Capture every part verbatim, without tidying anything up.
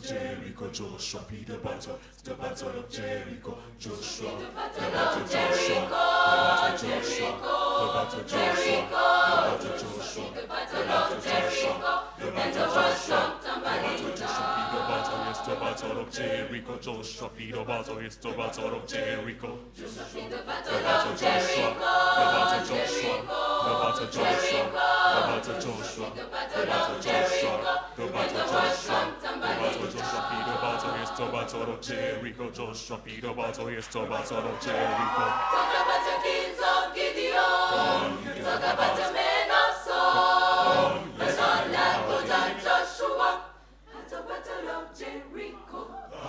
Jericho, Joshua beat the battle, it's the battle of Jericho, Joshua, the battle of Joshua, the battle of Joshua, the battle of Joshua, the battle of Joshua, the battle of Joshua, the battle of Joshua, the battle of Joshua, beat the battle, it's the battle of Jericho, Joshua beat the battle, it's the battle of Jericho, the battle of Joshua, the battle of Joshua, the battle of Joshua, the battle of Joshua, the battle of Joshua, the battle of Joshua, the battle of Joshua, beat the battle, it's the battle of Jericho, Joshua beat the battle, it's the battle of Jericho. Talk about the kings of Gideon, talk about the men of Saul, the son of Joshua, at the battle of Jericho.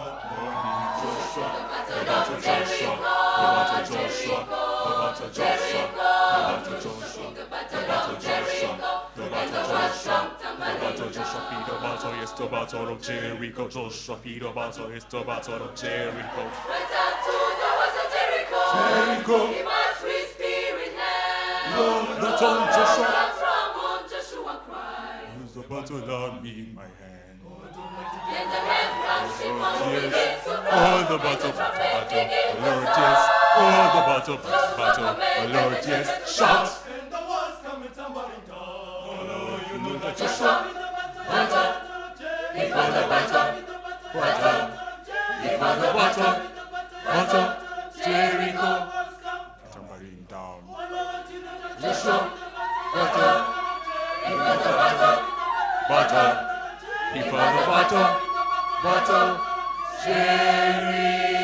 The battle of Jericho, the battle of Joshua, the battle of Joshua, the battle of Joshua, the battle of Jericho, the battle of Joshua, the battle of Joshua, beat the battle, it's the battle of Jericho, Joshua beat the battle, it's the battle of Jericho. Right up to the walls of Jericho, Jericho, he marched with spear in hand. Lord, that's on Joshua. Shout from on Joshua cried. Use the battle on me in my hand. Then the men rushed him on with it to All the battle, battle, Lord, yes. All the battle, battle, Lord, yes. Shout. And the walls come tumbling down. Oh, you know that Joshua. battle, he fought the battle, battle, He fought the battle, battle, Jericho. Tumbling down. Joshua, battle, he fought the battle, battle, he fought the battle, battle, Jericho.